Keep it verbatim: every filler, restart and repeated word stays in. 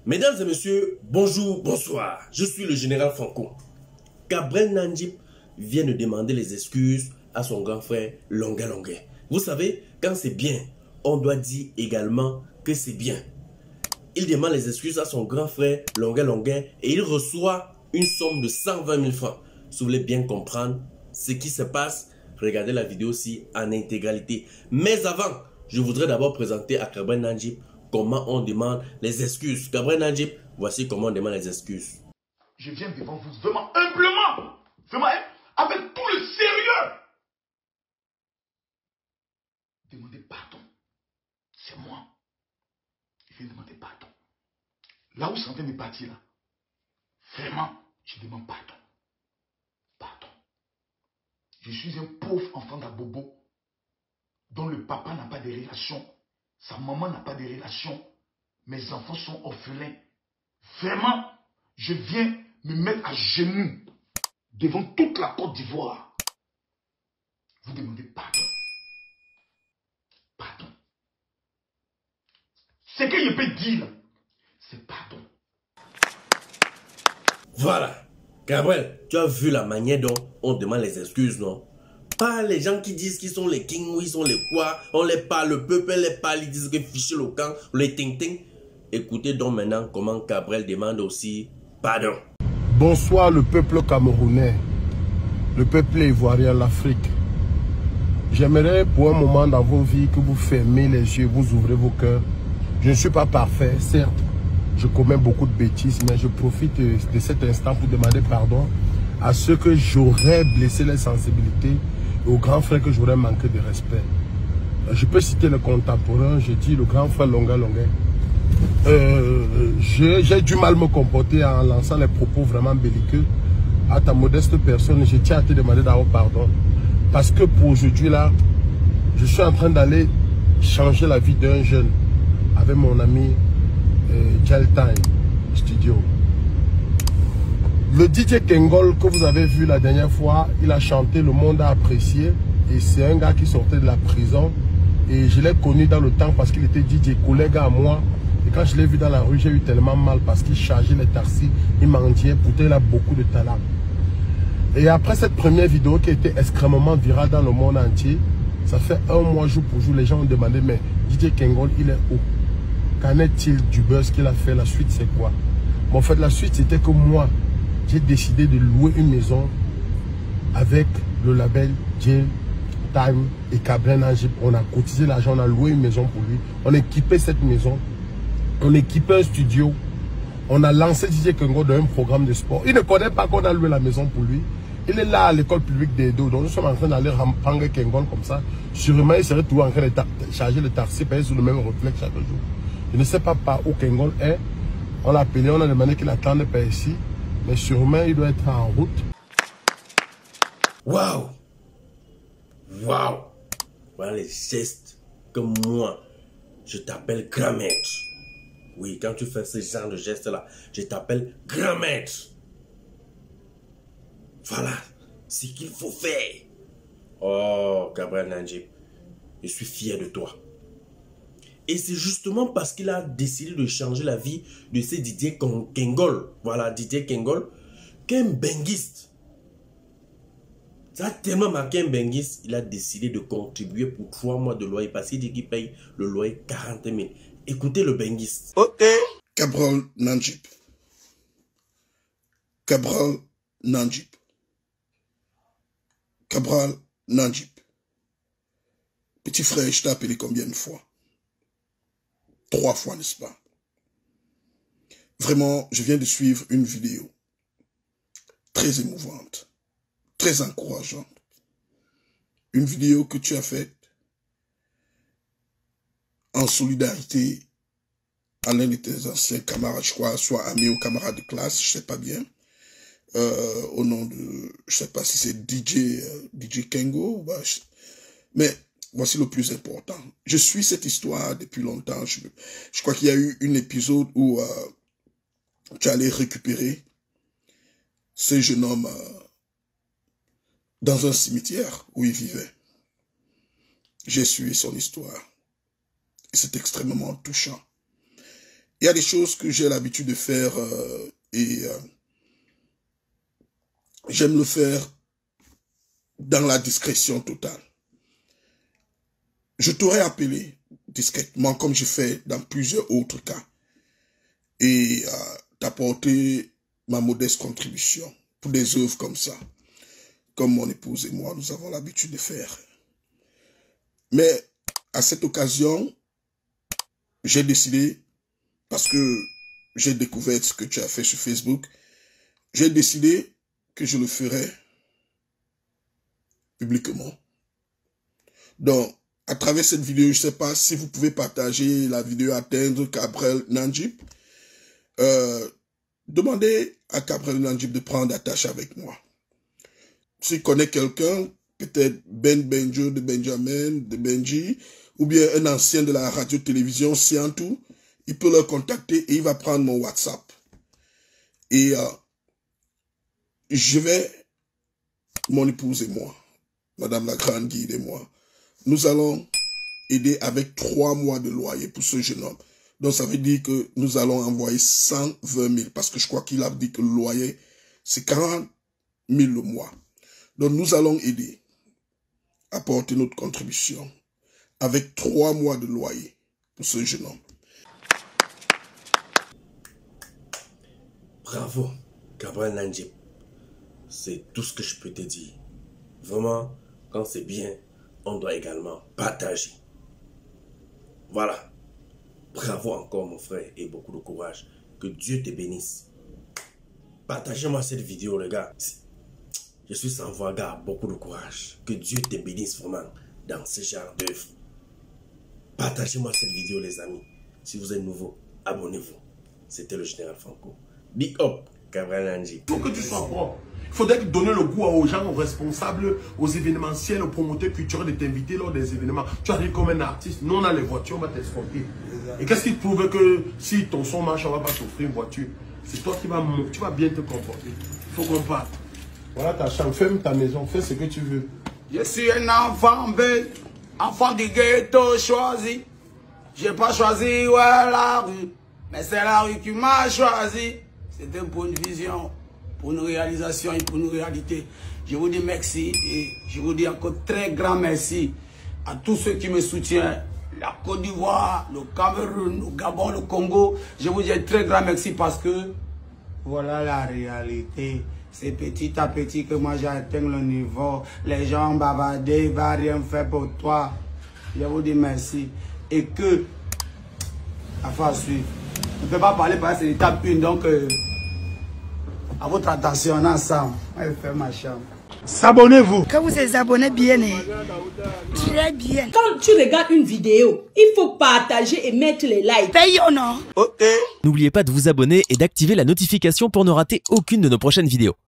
Mesdames et messieurs, bonjour, bonsoir. Je suis le général Franco. Gabriel Nandjip vient de demander les excuses à son grand frère Longuet Longuet. Vous savez, quand c'est bien, on doit dire également que c'est bien. Il demande les excuses à son grand frère Longuet Longuet et il reçoit une somme de cent vingt mille francs. Si vous voulez bien comprendre ce qui se passe, regardez la vidéo aussi en intégralité. Mais avant, je voudrais d'abord présenter à Gabriel Nandjip comment on demande les excuses. Gabriel Nandjip, voici comment on demande les excuses. Je viens devant vous vraiment humblement, vraiment avec tout le sérieux. Demandez pardon. C'est moi. Je viens demander pardon. Là où c'est en train de partir là, vraiment, je demande pardon. Pardon. Je suis un pauvre enfant d'Abobo dont le papa n'a pas de relation, sa maman n'a pas de relation, mes enfants sont orphelins. Vraiment, je viens me mettre à genoux devant toute la Côte d'Ivoire. Vous demandez pardon. Pardon. Ce que je peux dire, c'est pardon. Voilà. Gabriel, tu as vu la manière dont on demande les excuses, non? Pas les gens qui disent qu'ils sont les kings ou ils sont les quoi. On les parle, le peuple les parle, ils disent que fichier le camp, les ting ting. Écoutez donc maintenant comment Gabriel demande aussi pardon. Bonsoir le peuple camerounais, le peuple ivoirien, l'Afrique. J'aimerais pour un moment dans vos vies que vous fermez les yeux, vous ouvrez vos cœurs. Je ne suis pas parfait, certes, je commets beaucoup de bêtises, mais je profite de cet instant pour demander pardon à ceux que j'aurais blessé les sensibilités et aux grands frères que j'aurais manqué de respect. Je peux citer le contemporain, je dis le grand frère Longuet Longuet. Euh, j'ai du mal à me comporter en lançant les propos vraiment belliqueux à ta modeste personne. Je tiens à te demander d'avoir pardon. Parce que pour aujourd'hui là, je suis en train d'aller changer la vie d'un jeune avec mon ami euh, Gel Time Studio. Le D J Kengol que vous avez vu la dernière fois, il a chanté, le monde a apprécié. Et c'est un gars qui sortait de la prison. Et je l'ai connu dans le temps parce qu'il était D J, collègue à moi. Et quand je l'ai vu dans la rue, j'ai eu tellement mal parce qu'il chargeait les taxis, il mendiait, pourtant il a beaucoup de talent. Et après cette première vidéo qui a été extrêmement virale dans le monde entier, ça fait un mois jour pour jour, les gens ont demandé, mais D J Kengol, il est où? Qu'en est-il du buzz qu'il a fait? La suite, c'est quoi? Bon, en fait, la suite, c'était que moi, j'ai décidé de louer une maison avec le label J Time et Gabriel Nandjip. On a cotisé l'argent, on a loué une maison pour lui. On a équipé cette maison. On a équipé un studio. On a lancé D J Kengol dans un programme de sport. Il ne connaît pas qu'on a loué la maison pour lui. Il est là à l'école publique d'Edo. Donc nous sommes en train d'aller prendre Kengol comme ça. Sûrement, il serait toujours en train de charger le taxi, payer sur le même réflexe chaque jour. Je ne sais pas par où Kengol est. On l'a appelé, on a demandé qu'il attende par ici. Mais sûrement, il doit être en route. Waouh! Waouh! Voilà les gestes que moi, je t'appelle grand maître. Oui, quand tu fais ce genre de gestes-là, je t'appelle grand maître. Voilà ce qu'il faut faire. Oh, Gabriel Nandjip, je suis fier de toi. Et c'est justement parce qu'il a décidé de changer la vie de ce Didier Kengol, voilà, Didier Kengol, qu'un benguiste. Ça a tellement marqué un benguiste, il a décidé de contribuer pour trois mois de loyer parce qu'il dit qu'il paye le loyer quarante mille. Écoutez le benguiste. Ok. Gabriel Nandjip. Gabriel Nandjip. Gabriel Nandjip. Petit frère, je t'ai appelé combien de fois? Trois fois, n'est-ce pas? Vraiment, je viens de suivre une vidéo très émouvante, très encourageante. Une vidéo que tu as faite en solidarité à l'un de tes anciens camarades, je crois, soit amis ou camarades de classe, je sais pas bien, euh, au nom de, je sais pas si c'est D J, euh, D J Kengo, bah, je, mais voici le plus important. Je suis cette histoire depuis longtemps. Je, je crois qu'il y a eu un épisode où euh, tu allais récupérer ce jeune homme euh, dans un cimetière où il vivait. J'ai suivi son histoire. Et c'est extrêmement touchant. il y a des choses que j'ai l'habitude de faire euh, et euh, j'aime le faire dans la discrétion totale. Je t'aurais appelé discrètement comme je fais dans plusieurs autres cas et euh, t'apporter ma modeste contribution pour des œuvres comme ça, comme mon épouse et moi, nous avons l'habitude de faire. Mais à cette occasion, j'ai décidé, parce que j'ai découvert ce que tu as fait sur Facebook, j'ai décidé que je le ferais publiquement. Donc, à travers cette vidéo, je ne sais pas si vous pouvez partager la vidéo, atteindre Gabriel Nandjip. Euh, demandez à Gabriel Nandjip de prendre attache avec moi. S'il connaît quelqu'un, peut-être Ben Benjo de Benjamin, de Benji, ou bien un ancien de la radio-télévision Siantou, il peut le contacter et il va prendre mon WhatsApp. Et euh, je vais, mon épouse et moi, Madame la Grande Guide et moi, nous allons aider avec trois mois de loyer pour ce jeune homme. Donc ça veut dire que nous allons envoyer cent vingt mille, parce que je crois qu'il a dit que le loyer, c'est quarante mille le mois. Donc nous allons aider, apporter notre contribution avec trois mois de loyer pour ce jeune homme. Bravo, Gabriel Nandjip. C'est tout ce que je peux te dire. Vraiment, quand c'est bien, on doit également partager. Voilà. Bravo encore mon frère et beaucoup de courage. Que Dieu te bénisse. Partagez-moi cette vidéo les gars. Je suis sans voix gars, beaucoup de courage. Que Dieu te bénisse vraiment dans ce genre d'œuvre. Partagez-moi cette vidéo les amis. Si vous êtes nouveau, abonnez-vous. C'était le Général Franco. Big up, Gabriel Nandjip. Il faut que tu sois propre. Il faudrait donner le goût aux gens, aux responsables, aux événementiels, aux promoteurs culturels de t'inviter lors des événements. Tu arrives comme un artiste, nous on a les voitures, on va t'escorter. Et qu'est-ce qui te prouve que si ton son marche, on va pas t'offrir une voiture? C'est toi qui vas, tu vas bien te comporter. Il faut qu'on parte. Voilà ta chambre, ferme ta maison, fais ce que tu veux. Je suis un enfant bête, enfant du ghetto choisi. J'ai pas choisi ouais, la rue, mais c'est la rue qui m'a choisi. C'était pour une vision, pour une réalisation et pour une réalité. Je vous dis merci et je vous dis encore très grand merci à tous ceux qui me soutiennent. La Côte d'Ivoire, le Cameroun, le Gabon, le Congo. Je vous dis un très grand merci parce que voilà la réalité. C'est petit à petit que moi j'atteins le niveau. Les gens bavardés, ne va rien faire pour toi. Je vous dis merci. Et que, afin suivre. On ne peut pas parler parce que c'est l'étape une. Donc, euh, à votre attention, on est ensemble. On va faire ma chambre. S'abonnez-vous. Quand vous vous abonnez bien, très bien. Quand tu regardes une vidéo, il faut partager et mettre les likes. Paye ou non? Ok. N'oubliez pas de vous abonner et d'activer la notification pour ne rater aucune de nos prochaines vidéos.